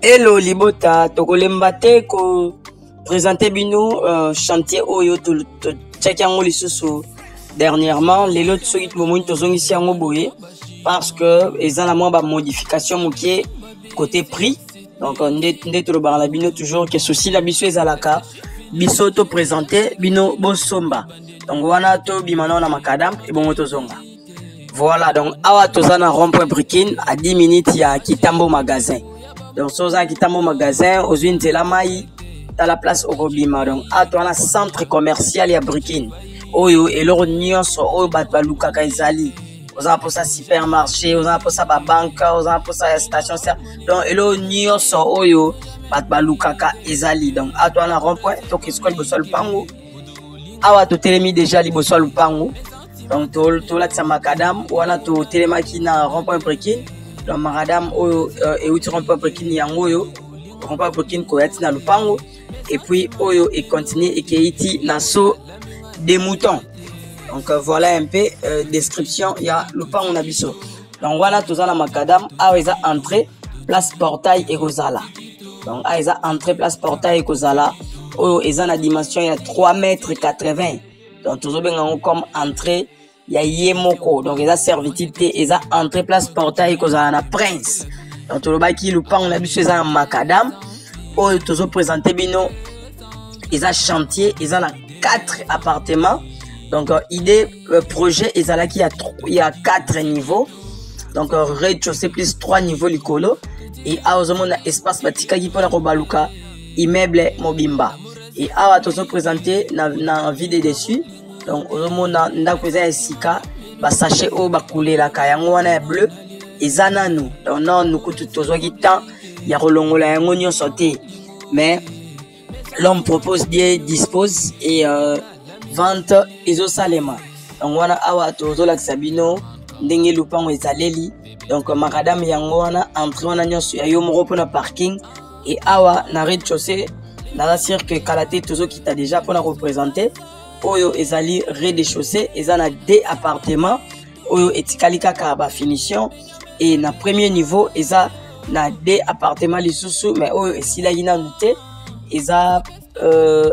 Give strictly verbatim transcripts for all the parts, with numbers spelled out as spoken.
Hello Libota, tokolemba te ko présenter bino euh, chantier oyo to check yango lisusu dernièrement les lots soki to mo tozongi si yango boye parce que ezana mo ba modification mokie côté prix donc ndé to ba la bino toujours que souci la biso ezalaka biso to présenter bino bosomba donc wana to bimana na makadam et bon tozonga. Voilà, donc awa tozana rond-point Brikin à dix minutes ya Kitambo magasin. Donc soza Kitambo magasin aux unes de la maille dans la place Orobima. Donc à toi un centre commercial ya Brikin. Oyo et l'or nyonso oyo batbaluka kaizali. Oza pour ça supermarché, oza pour ça ba banque, oza pour ça station ça. Donc et l'or nyonso oyo batbaluka ka ezali. Donc à toi un rond-point to kiskol bosol pango. Awa to telemi déjà li bosol pango. Donc tout là que ça macadam ou on a tout télémaki na rond-point Brikin donc macadam oyo et où tu rond-point Brikin yango yo rond-point Brikin ko yati na lupango et puis oyo et continue et keiti na so des moutons. Donc euh, voilà un peu euh, description il y a lupango na biso. Donc voilà tout ça na macadam a eza entrée place portail et Rosala. Donc a eza entrée place portail et Rosala oyo eza na dimension il y a trois mètres quatre-vingts. Donc toujours bien comme entrée il y a yemoko donc ils a servitude ils a entrée place portail que ça na prince donc tout le bas qui le pan on a vu chez un macadam oh toujours présenté bino ils a chantier ils a quatre appartements donc euh, idée euh, projet ils a là qui a il y a quatre niveaux donc euh, rez-de-chaussée plus trois niveaux likolo et à au monde espace batika qui pour la robaluka immeuble mobimba et à toujours présenté na na vidéo dessus. Donc au monde ndako eza sika ba sachet o ba couler ka yango wana bleu ezana nous donc non nous kutu tozwaki temps ya rolongola yango nyonso te mais l'homme propose bien dispose et euh, vente ezo salema donc wana awa tozola sabino ndenge lupango ezaleli donc makadam yango wana entrée wana nyonso ya yo moko pona parking et awa na rez-de-chaussée na sûr que kalaté tozo qui t'a déjà pour la représenter oyo ezali rez-de-chaussée ezana deux appartements oyo etikalika ka ba finition et na premier niveau eza na deux appartements lisusu mais oyo esila ina noté eza euh,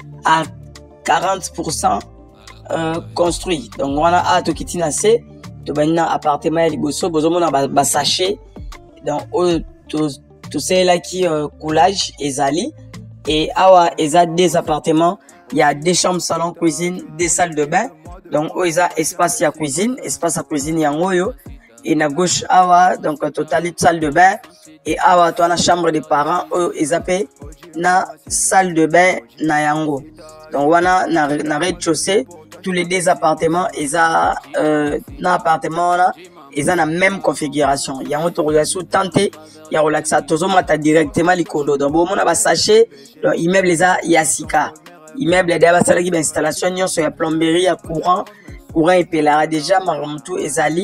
à quarante pour cent euh, construit donc wana a to kitina se to banina appartement ya liboso bozomona ba, ba sachet donc oyo to to sela ki euh, coulage ezali et awa eza deux appartements. Il y a deux chambres, salon, cuisine, des salles de bain. Donc, il y a espace à cuisine, espace à cuisine, il y a un et na gauche, awa, donc, total salle de bain. Et awa, tu as la chambre des parents, ils appellent na salle de bain, na yango. Donc, voilà, na, na rez-de-chaussée, tous les deux appartements, ils ont, euh, na appartement, là, ils ont la même configuration. Il y a un autorisation tenté, il y a relaxé, tout le monde directement les colos. Donc, bon, on a sachet, l'immeuble, les a, il y a sika. Immeuble d'abord ça qui installation nyon sur la plomberie à courant courant et pelara déjà maramtu ezali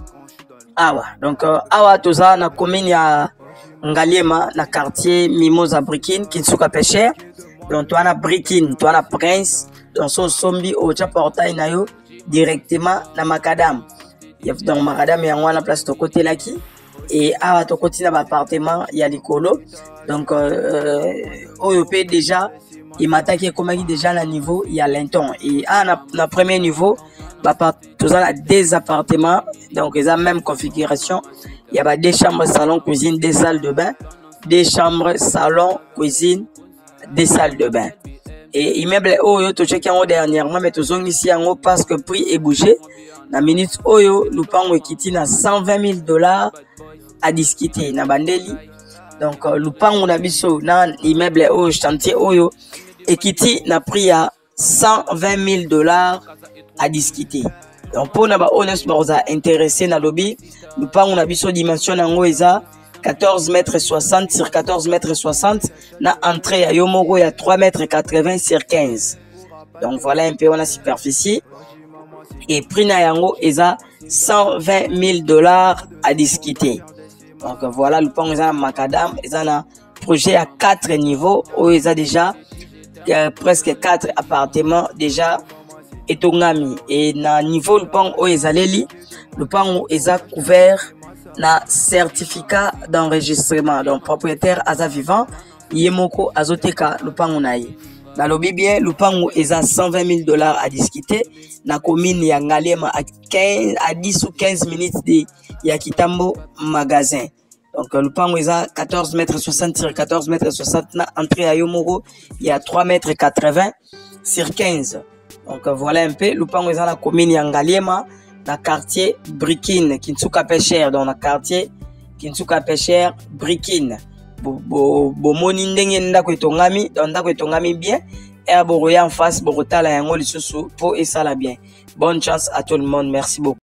awa donc euh, awa toza na commune ya Ngaliema na quartier Mimosa Brikin qui souka pêcher donc toi na Brikin toi na Prince donc son sombi au portail na yo directement na macadam donc macadam ya ngwana place to côté là qui et awa to côté na appartement ya likolo donc euh oyo pe déjà il m'attaque comme il déjà à niveau il y a longtemps et à na, na premier niveau bah par tous à des appartements donc ils ont même configuration il y a bah, des chambres salon cuisine des salles de bain des chambres salon cuisine des salles de bain et immeuble oyo to check en dernièrement mais tous on ici en haut parce que prix est bougé la minute oyo lupango ekiti na cent vingt mille dollars à discuter na bandeli donc euh, lupango na biso na immeuble oyo chantier oyo ekiti na prix à cent vingt mille dollars à discuter donc pour na ba honnête ba oza intéressé na lobby lupango na biso dimension nango eza quatorze mètres soixante sur quatorze mètres soixante na entrée ya yo moko ya trois mètres quatre-vingts sur quinze donc voilà un peu on a superficie et prix na yango eza cent vingt mille dollars à discuter. Donc voilà le pan eza macadam eza na projet à quatre niveaux où ils a déjà euh, presque quatre appartements déjà etongami et na niveau le pan où ils alleli le pan où ils a couvert na certificat d'enregistrement. Donc propriétaire aza vivant yemoko azoteka lupango na ye. Na lobi bien lupango eza cent vingt mille dollars à discuter na commune ya Ngaliema à quinze à dix ou quinze minutes de ya Kitambo magasin. Donc lupango eza quatorze mètres soixante sur quatorze mètres soixante na entrée à Yomoro il y a trois mètres quatre-vingts sur quinze. Donc voilà un peu lupango eza la commune ya Ngaliema na quartier Brikine Kinsuka Pêcheur, dans le quartier Kinsuka Pêcheur Brikine. Bo bo moni ndenge ndako etongami dans ndako etongami bien et boroya en face borotala yango lisusu po esala bien. Bonne chance à tout le monde, merci beaucoup.